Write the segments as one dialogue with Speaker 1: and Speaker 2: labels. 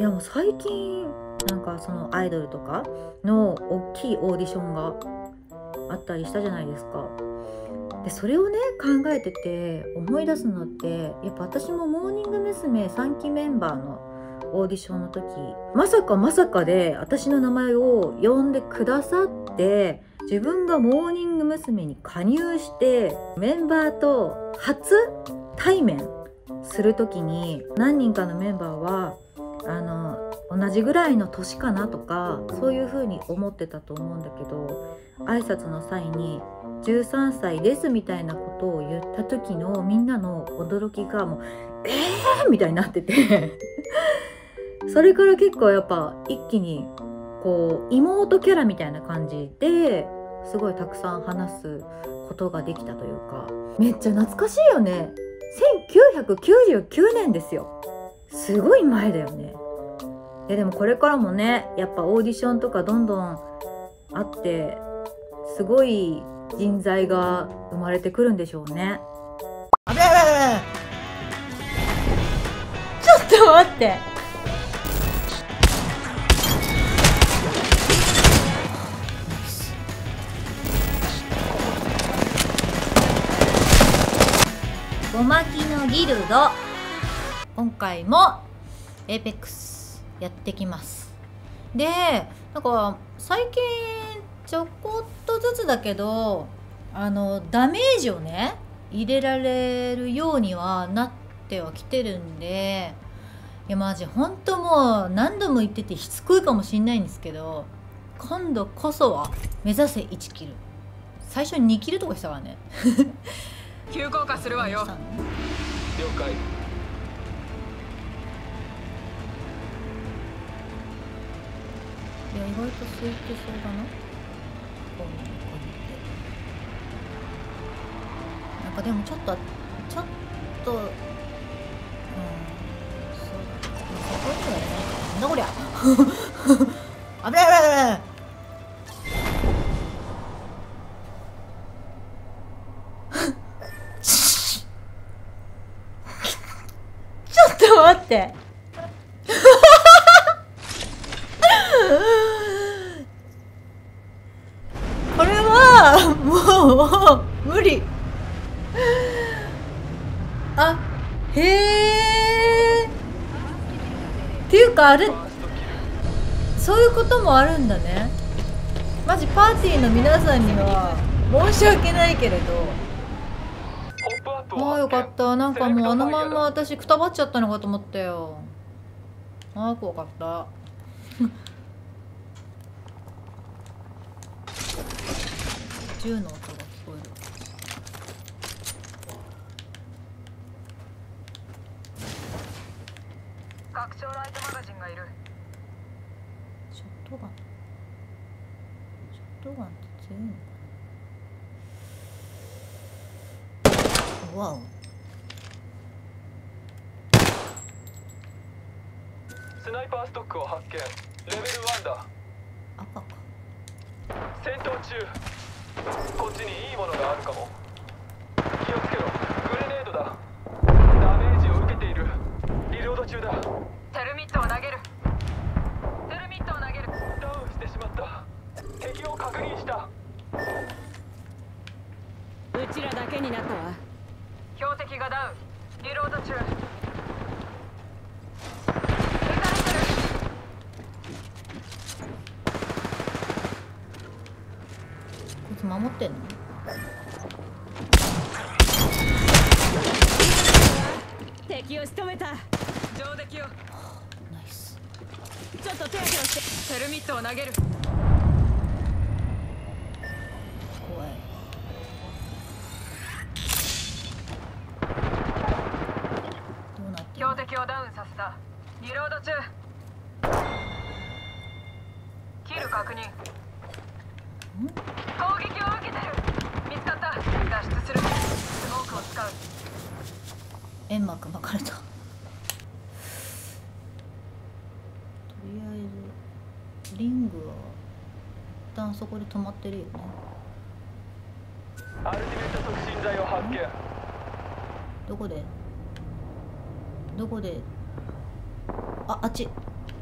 Speaker 1: いやもう最近なんかそのアイドルとかの大きいオーディションがあったりしたじゃないですか。でそれをね考えてて思い出すのって、やっぱ私もモーニング娘。3期メンバーのオーディションの時、まさかまさかで私の名前を呼んでくださって、自分がモーニング娘。に加入してメンバーと初対面する時に、何人かのメンバーは同じぐらいの年かなとかそういう風に思ってたと思うんだけど、挨拶の際に13歳ですみたいなことを言った時のみんなの驚きがもうみたいになっててそれから結構やっぱ一気にこう妹キャラみたいな感じですごいたくさん話すことができたというか、めっちゃ懐かしいよね。1999年ですよ。すごい前だよね。でもこれからもね、やっぱオーディションとかどんどんあって、すごい人材が生まれてくるんでしょうね。あべあちょっと待って。ごまきのギルド、今回もエーペックスやってきます。でなんか最近ちょこっとずつだけどダメージをね入れられるようにはなってはきてるんで、いやマジほんともう何度も言っててしつこいかもしんないんですけど、今度こそは目指せ1キル。最初に2キルとかしたからね
Speaker 2: 急降下するわよ。了解。
Speaker 1: いや意外と空いてそうだな。こう見てなんかでもちょっとそうだね。そこにはやらないから。なんだこりゃ危ない危ない危ない。ちょっと待ってこれはもう無理。あ、へえ。っていうかあれ、そういうこともあるんだね。マジパーティーの皆さんには申し訳ないけれど。ああよかった。なんかもうあのまんま私くたばっちゃったのかと思ったよ。ああ怖かった銃の音が聞こえる。
Speaker 2: 拡張ライトマガジンがいる。
Speaker 1: ショットガンって強いのかな。わお。
Speaker 3: スナイパーストックを発見。レベル1だ。
Speaker 1: 赤か。
Speaker 3: 戦闘中。こっちにいいものがあるかも。気をつけろ。グレネードだ。ダメージを受けている。リロード中だ。
Speaker 2: テルミットを投げる。テルミットを投げる。
Speaker 3: ダウンしてしまった。敵を確認した。
Speaker 2: うちらだけになったわ。標的がダウン。リロード中。
Speaker 1: こいつ守ってんの？
Speaker 2: 敵を仕留めた。上出来よ。
Speaker 1: ナイス。
Speaker 2: ちょっと手当てをして。テルミットを投げる。
Speaker 1: 怖い。どうなってんの？
Speaker 2: 標的をダウンさせた。リロード中。キル確認。攻撃を受けてる。見つかった。脱出する。スモークを使う。
Speaker 1: 煙幕巻かれた。とりあえずリングは一旦そこで止まってるよね。
Speaker 3: アルティメット促進剤を発見。
Speaker 1: どこであっち。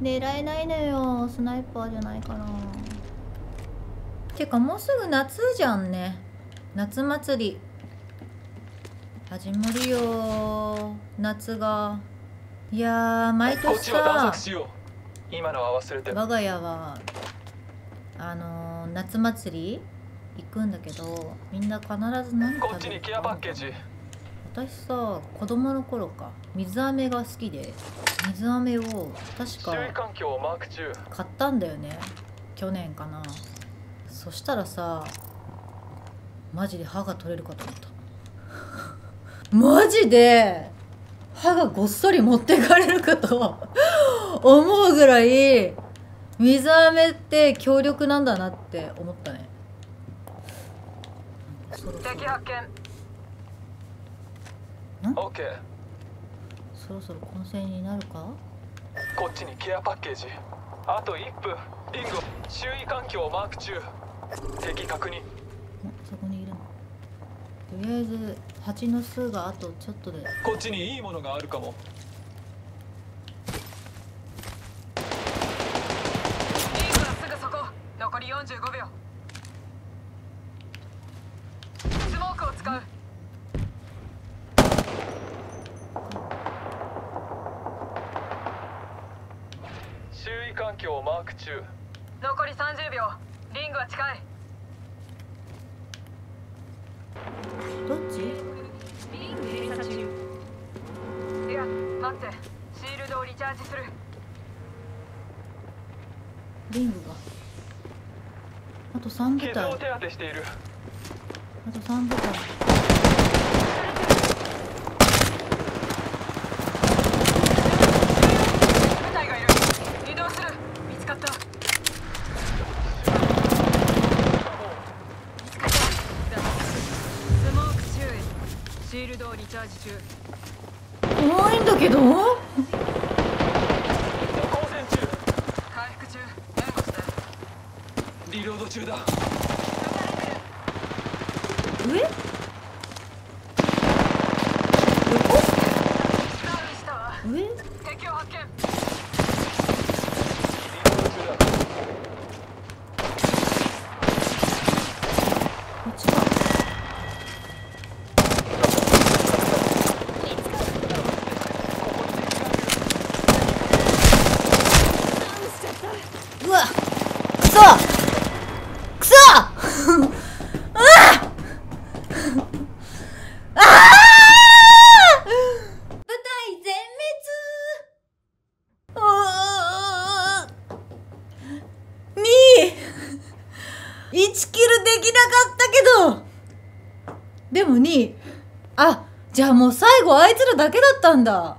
Speaker 1: 狙えないのよ、スナイパーじゃないかな。てかもうすぐ夏じゃんね。夏祭り始まるよ、夏が。いやー、毎年
Speaker 3: こっちは探
Speaker 1: さ
Speaker 3: 索しよう。今のは忘れて。
Speaker 1: 我が家は夏祭り行くんだけど、みんな必ず何
Speaker 3: こっ
Speaker 1: 食べる
Speaker 3: ちにケアパッケージ。
Speaker 1: 私さ、子供の頃か水飴が好きで、水飴を確
Speaker 3: 周囲
Speaker 1: か
Speaker 3: 環境をマーク中。
Speaker 1: 買ったんだよね、去年かな。そしたらさ、マジで歯が取れるかと思ったマジで歯がごっそり持ってかれるかと思うぐらい水飴って強力なんだなって思ったね。
Speaker 2: 敵発見。
Speaker 3: オッケー。
Speaker 1: そろそろ混戦になるか。
Speaker 3: こっちにケアパッケージ。あと1分。リング。周囲環境をマーク中。敵確認。
Speaker 1: そこにいるの。とりあえず蜂の巣があとちょっとで。
Speaker 3: こっちにいいものがあるかも。
Speaker 2: リングはすぐそこ。残り45秒。スモークを使う。
Speaker 3: 周囲環境をマーク中。
Speaker 2: 残り30秒。リングは近い。
Speaker 1: どっち？
Speaker 2: リング閉鎖中。いや、待って。シールドをリチャージする。
Speaker 1: リングがあと3部
Speaker 3: 傷
Speaker 1: 隊。
Speaker 3: を手当てしている。
Speaker 1: あと3部隊。
Speaker 2: 部隊がいる。移動する。見つかった。見つかった。スモーク周囲。シールドをリチャージ中。
Speaker 1: 怖いんだけど。
Speaker 3: 交戦中。
Speaker 2: 回復中。援護して。
Speaker 3: リロード中だ。
Speaker 1: 上？
Speaker 2: ダウンしたわ。
Speaker 1: 上？
Speaker 2: 敵を発見。
Speaker 3: リロード中だ。
Speaker 1: こっちか。うわっ、くそくそああああ部隊全滅。あー2位1キルできなかったけど、でも2位。あ、じゃあもう最後あいつらだけだったんだ。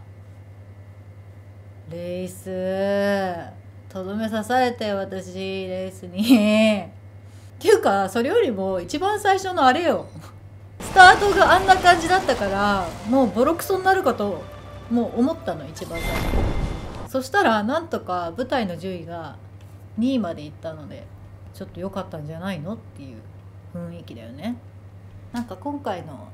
Speaker 1: レイスとどめ刺されたよ、私レースにっていうか、それよりも一番最初のあれよ、スタートがあんな感じだったから、もうボロクソになるかともう思ったの、一番最初。そしたらなんとか舞台の順位が2位までいったので、ちょっと良かったんじゃないのっていう雰囲気だよね。なんか今回の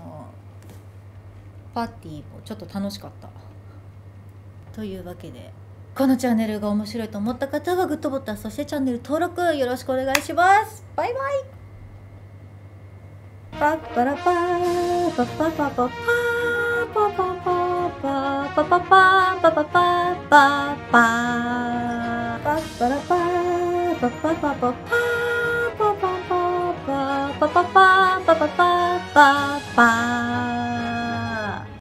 Speaker 1: パーティーもちょっと楽しかったというわけで、このチャンネルが面白いと思った方はグッドボタン、そしてチャンネル登録よろしくお願いします。バイバイ。パッパラパーパッパパパパーパパパパパパパパパパパパパパッパラパーパッパパパパーパパパパパパパパパパパパ